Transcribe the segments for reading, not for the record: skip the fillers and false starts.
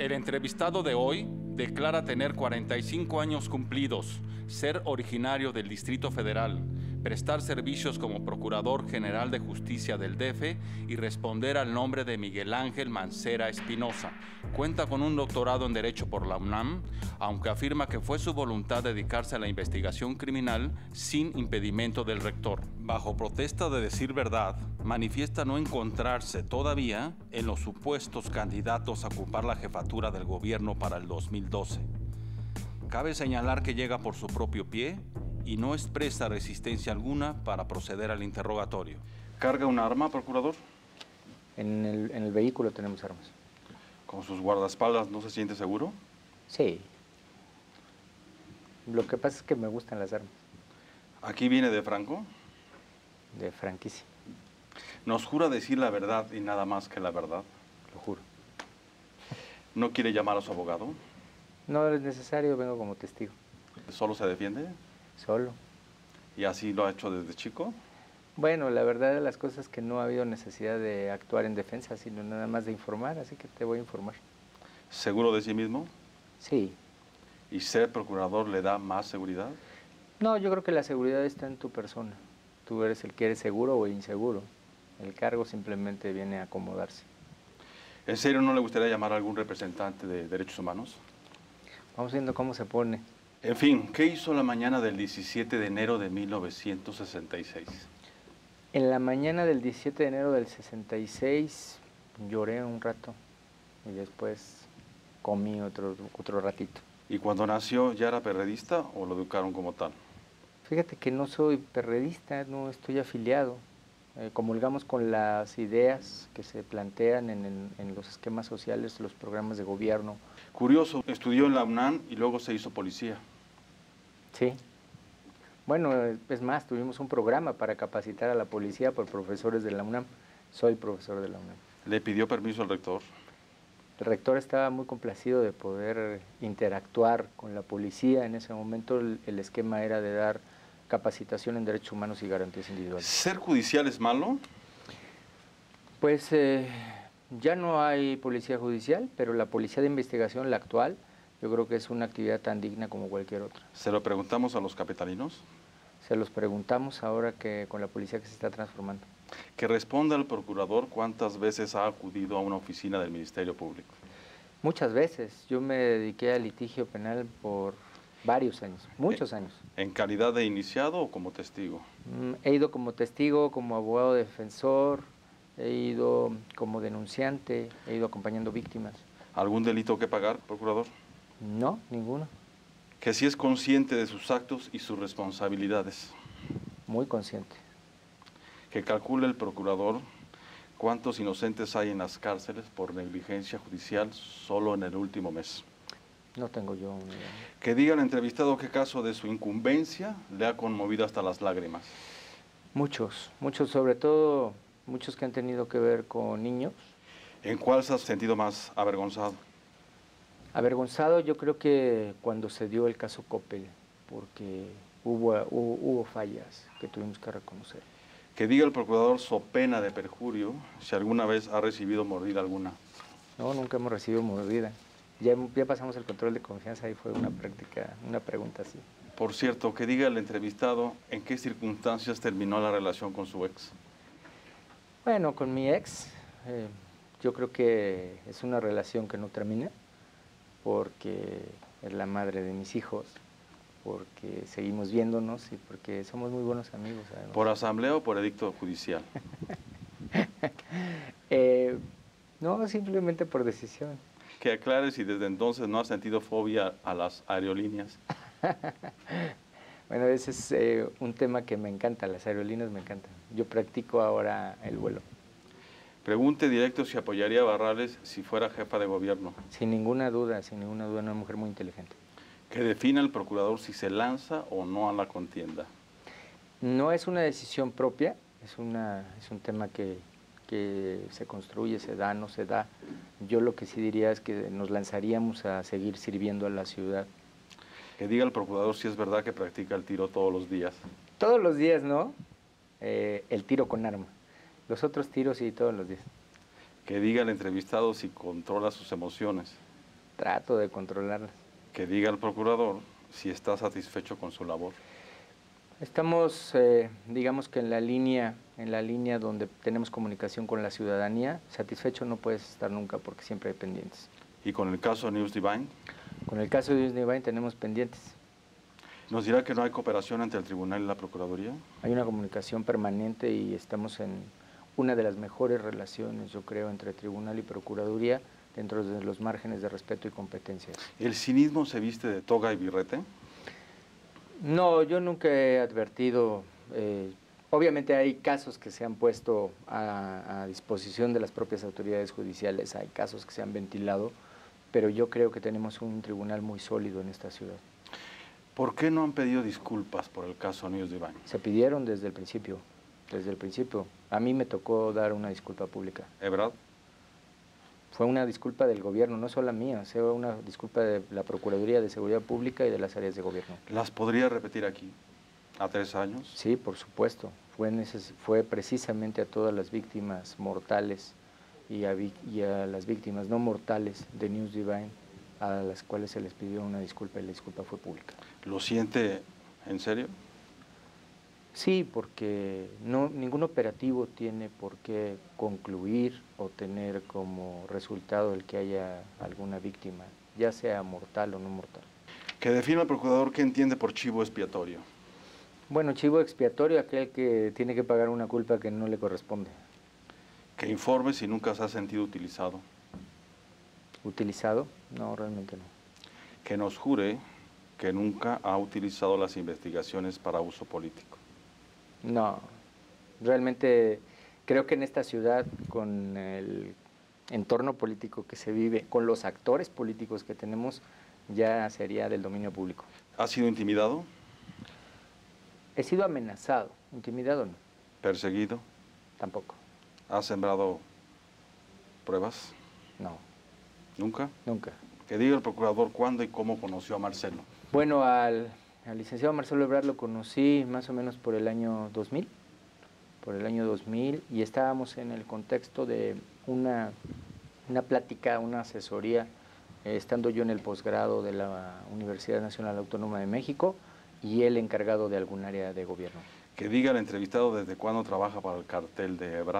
El entrevistado de hoy declara tener 45 años cumplidos, ser originario del Distrito Federal, prestar servicios como Procurador General de Justicia del DF y responder al nombre de Miguel Ángel Mancera Espinosa. Cuenta con un doctorado en Derecho por la UNAM, aunque afirma que fue su voluntad dedicarse a la investigación criminal sin impedimento del rector. Bajo protesta de decir verdad, manifiesta no encontrarse todavía en los supuestos candidatos a ocupar la jefatura del gobierno para el 2012. Cabe señalar que llega por su propio pie y no expresa resistencia alguna para proceder al interrogatorio. ¿Carga un arma, procurador? En el vehículo tenemos armas. ¿Con sus guardaespaldas no se siente seguro? Sí. Lo que pasa es que me gustan las armas. ¿Aquí viene de Franco? De franquicia. ¿Nos jura decir la verdad y nada más que la verdad? Lo juro. ¿No quiere llamar a su abogado? No es necesario, vengo como testigo. ¿Solo se defiende? Solo. ¿Y así lo ha hecho desde chico? Bueno, la verdad de las cosas es que no ha habido necesidad de actuar en defensa, sino nada más de informar, así que te voy a informar. ¿Seguro de sí mismo? Sí. ¿Y ser procurador le da más seguridad? No, yo creo que la seguridad está en tu persona. Tú eres el que eres seguro o inseguro. El cargo simplemente viene a acomodarse. ¿En serio no le gustaría llamar a algún representante de derechos humanos? Vamos viendo cómo se pone. En fin, ¿qué hizo la mañana del 17 de enero de 1966? En la mañana del 17 de enero del 66 lloré un rato y después comí otro ratito. ¿Y cuando nació ya era perredista o lo educaron como tal? Fíjate que no soy perredista, no estoy afiliado. Comulgamos con las ideas que se plantean en los esquemas sociales, los programas de gobierno. Curioso, estudió en la UNAM y luego se hizo policía. Sí. Bueno, es más, tuvimos un programa para capacitar a la policía por profesores de la UNAM. Soy profesor de la UNAM. ¿Le pidió permiso al rector? El rector estaba muy complacido de poder interactuar con la policía. En ese momento el esquema era de dar capacitación en derechos humanos y garantías individuales. ¿Ser judicial es malo? Pues ya no hay policía judicial, pero la policía de investigación, la actual, yo creo que es una actividad tan digna como cualquier otra. ¿Se lo preguntamos a los capitalinos? Se los preguntamos ahora que con la policía que se está transformando. Que responda al procurador cuántas veces ha acudido a una oficina del Ministerio Público. Muchas veces. Yo me dediqué al litigio penal por varios años, muchos años. ¿En calidad de iniciado o como testigo? He ido como testigo, como abogado defensor, he ido como denunciante, he ido acompañando víctimas. ¿Algún delito que pagar, procurador? No, ninguno. Que sí es consciente de sus actos y sus responsabilidades. Muy consciente. Que calcule el procurador cuántos inocentes hay en las cárceles por negligencia judicial solo en el último mes. No tengo yo una idea. Que diga al entrevistado qué caso de su incumbencia le ha conmovido hasta las lágrimas. Muchos, sobre todo muchos que han tenido que ver con niños. ¿En cuál se ha sentido más avergonzado? Avergonzado yo creo que cuando se dio el caso Coppel, porque hubo fallas que tuvimos que reconocer. Que diga el procurador so pena de perjurio si alguna vez ha recibido mordida alguna. No, nunca hemos recibido mordida. Ya pasamos el control de confianza y fue una pregunta así. Por cierto, que diga el entrevistado en qué circunstancias terminó la relación con su ex. Bueno, con mi ex, yo creo que es una relación que no termina, porque es la madre de mis hijos, porque seguimos viéndonos y porque somos muy buenos amigos, además. ¿Por asamblea o por edicto judicial? No, simplemente por decisión. Que aclare si desde entonces no ha sentido fobia a las aerolíneas. Bueno, ese es un tema que me encanta, las aerolíneas me encantan. Yo practico ahora el vuelo. Pregunte directo si apoyaría a Barrales si fuera jefa de gobierno. Sin ninguna duda, una mujer muy inteligente. Que defina el procurador si se lanza o no a la contienda. No es una decisión propia, es un tema que se construye, se da, no se da. Yo lo que sí diría es que nos lanzaríamos a seguir sirviendo a la ciudad. Que diga el procurador si es verdad que practica el tiro todos los días. Todos los días, ¿no? El tiro con arma. Los otros tiros sí, todos los días. Que diga el entrevistado si controla sus emociones. Trato de controlarlas. Que diga el procurador si está satisfecho con su labor. Estamos, digamos que en la línea donde tenemos comunicación con la ciudadanía. Satisfecho no puedes estar nunca porque siempre hay pendientes. ¿Y con el caso News Divine? Con el caso de News Divine tenemos pendientes. ¿Nos dirá que no hay cooperación entre el tribunal y la procuraduría? Hay una comunicación permanente y estamos en una de las mejores relaciones, yo creo, entre tribunal y procuraduría, dentro de los márgenes de respeto y competencias. ¿El cinismo se viste de toga y birrete? No, yo nunca he advertido. Obviamente hay casos que se han puesto a disposición de las propias autoridades judiciales, hay casos que se han ventilado, pero yo creo que tenemos un tribunal muy sólido en esta ciudad. ¿Por qué no han pedido disculpas por el caso News Divine? Se pidieron desde el principio, A mí me tocó dar una disculpa pública. ¿Ebrard? Fue una disculpa del gobierno, no solo mía, fue una disculpa de la Procuraduría de Seguridad Pública y de las áreas de gobierno. ¿Las podría repetir aquí, a 3 años? Sí, por supuesto. Fue precisamente a todas las víctimas mortales y a las víctimas no mortales de News Divine, a las cuales se les pidió una disculpa y la disculpa fue pública. ¿Lo siente en serio? Sí, porque ningún operativo tiene por qué concluir o tener como resultado el que haya alguna víctima, ya sea mortal o no mortal. Que defina el procurador qué entiende por chivo expiatorio. Bueno, chivo expiatorio, aquel que tiene que pagar una culpa que no le corresponde. Que informe si nunca se ha sentido utilizado. ¿Utilizado? No, realmente no. Que nos jure que nunca ha utilizado las investigaciones para uso político. No, realmente creo que en esta ciudad, con el entorno político que se vive, con los actores políticos que tenemos, ya sería del dominio público. ¿Ha sido intimidado? He sido amenazado, intimidado no. ¿Perseguido? Tampoco. ¿Ha sembrado pruebas? No. ¿Nunca? Nunca. Que diga el procurador cuándo y cómo conoció a Marcelo. Bueno, al licenciado Marcelo Ebrard lo conocí más o menos por el año 2000, y estábamos en el contexto de una plática, una asesoría, estando yo en el posgrado de la Universidad Nacional Autónoma de México y él encargado de algún área de gobierno. Que diga el entrevistado desde cuándo trabaja para el cartel de Ebrard.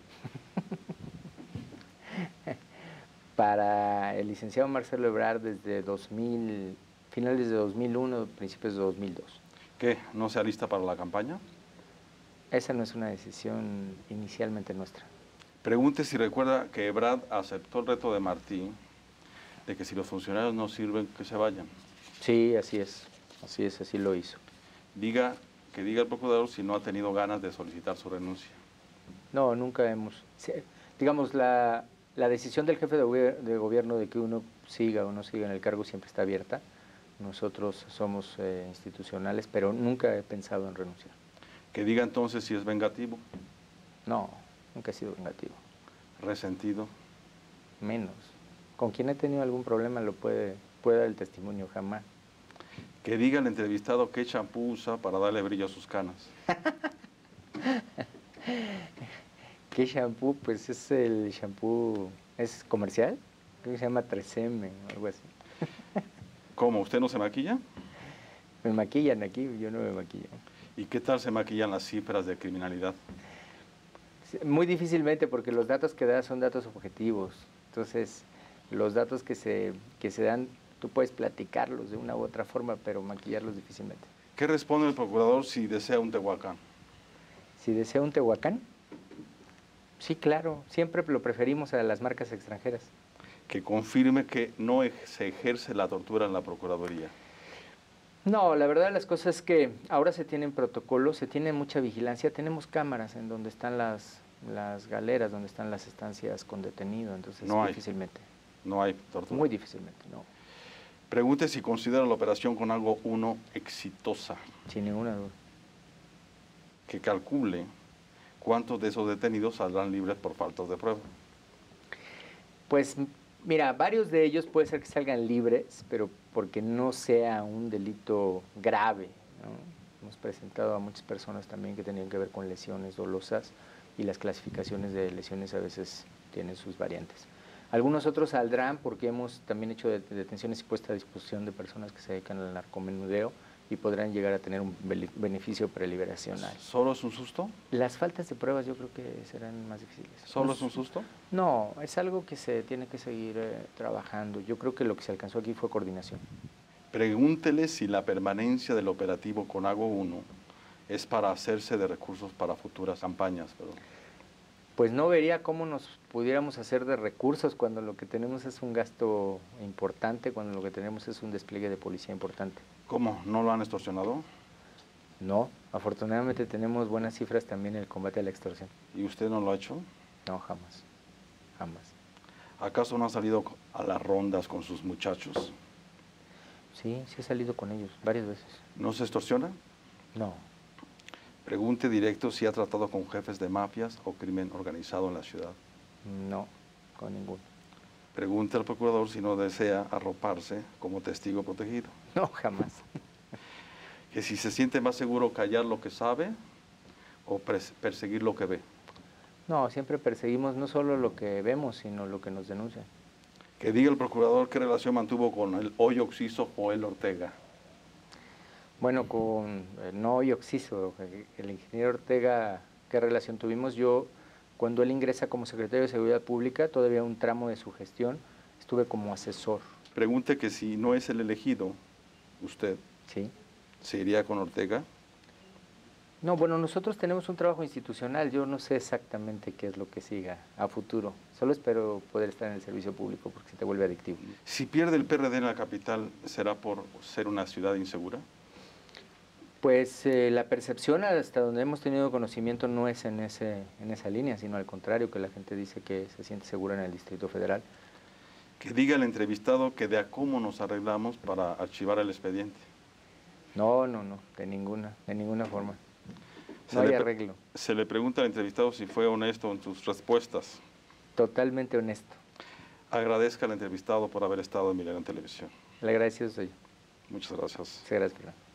Para el licenciado Marcelo Ebrard desde 2000, finales de 2001, principios de 2002. ¿Qué? ¿No se alista para la campaña? Esa no es una decisión inicialmente nuestra. Pregunte si recuerda que Ebrard aceptó el reto de Martí de que si los funcionarios no sirven, que se vayan. Sí, así es, así lo hizo. Que diga el procurador si no ha tenido ganas de solicitar su renuncia. No, nunca hemos. Digamos, la decisión del jefe de gobierno de que uno siga o no siga en el cargo siempre está abierta. Nosotros somos institucionales, pero nunca he pensado en renunciar. Que diga entonces si es vengativo. No, nunca he sido vengativo. Resentido. Menos. Con quien he tenido algún problema lo puede dar el testimonio, jamás. Que diga el entrevistado qué champú usa para darle brillo a sus canas. ¿Qué shampoo? Pues es el shampoo, ¿es comercial? Creo que se llama 3M o algo así. ¿Cómo? ¿Usted no se maquilla? Me maquillan aquí, yo no me maquillo. ¿Y qué tal se maquillan las cifras de criminalidad? Muy difícilmente, porque los datos que da son datos objetivos. Entonces, los datos que se dan, tú puedes platicarlos de una u otra forma, pero maquillarlos difícilmente. ¿Qué responde el procurador si desea un Tehuacán? Si desea un Tehuacán, sí, claro, siempre lo preferimos a las marcas extranjeras. Que confirme que no se ejerce la tortura en la Procuraduría. No, la verdad de las cosas es que ahora se tienen protocolos, se tiene mucha vigilancia, tenemos cámaras en donde están las galeras, donde están las estancias con detenido, entonces no difícilmente. No hay tortura. Muy difícilmente, no. Pregunte si considera la operación con algo uno exitosa. Sin ninguna duda. Que calcule cuántos de esos detenidos saldrán libres por faltas de prueba. Pues mira, varios de ellos puede ser que salgan libres, pero porque no sea un delito grave, ¿no? Hemos presentado a muchas personas también que tenían que ver con lesiones dolosas y las clasificaciones de lesiones a veces tienen sus variantes. Algunos otros saldrán porque hemos también hecho detenciones y puesta a disposición de personas que se dedican al narcomenudeo y podrán llegar a tener un beneficio preliberacional. ¿Solo es un susto? Las faltas de pruebas yo creo que serán más difíciles. ¿Solo es un susto? No, es algo que se tiene que seguir trabajando. Yo creo que lo que se alcanzó aquí fue coordinación. Pregúntele si la permanencia del operativo Conagua 1 es para hacerse de recursos para futuras campañas. Pues no vería cómo nos pudiéramos hacer de recursos cuando lo que tenemos es un gasto importante, cuando lo que tenemos es un despliegue de policía importante. ¿Cómo? ¿No lo han extorsionado? No, afortunadamente tenemos buenas cifras también en el combate a la extorsión. ¿Y usted no lo ha hecho? No, jamás, jamás. ¿Acaso no ha salido a las rondas con sus muchachos? Sí, sí he salido con ellos varias veces. ¿No se extorsiona? No. Pregunte directo si ha tratado con jefes de mafias o crimen organizado en la ciudad. No, con ninguno. Pregunte al procurador si no desea arroparse como testigo protegido. No, jamás. Que si se siente más seguro callar lo que sabe o perseguir lo que ve. No, siempre perseguimos no solo lo que vemos, sino lo que nos denuncian. Que diga el procurador qué relación mantuvo con el hoy occiso Joel Ortega. Bueno, con no hoy occiso, el ingeniero Ortega, ¿qué relación tuvimos? Yo, cuando él ingresa como secretario de Seguridad Pública, todavía un tramo de su gestión, estuve como asesor. Pregunte que si no es el elegido, usted, ¿Sí? ¿se iría con Ortega? No, bueno, nosotros tenemos un trabajo institucional, yo no sé exactamente qué es lo que siga a futuro, solo espero poder estar en el servicio público porque se te vuelve adictivo. Si pierde el PRD en la capital, ¿será por ser una ciudad insegura? Pues la percepción hasta donde hemos tenido conocimiento no es en esa línea, sino al contrario, que la gente dice que se siente segura en el Distrito Federal. Que diga el entrevistado que de a cómo nos arreglamos para archivar el expediente. No, de ninguna forma. No hay arreglo. Se le pregunta al entrevistado si fue honesto en sus respuestas. Totalmente honesto. Agradezca al entrevistado por haber estado en Milenio Televisión. El agradecido soy yo. Muchas gracias. Muchas gracias, Fernando.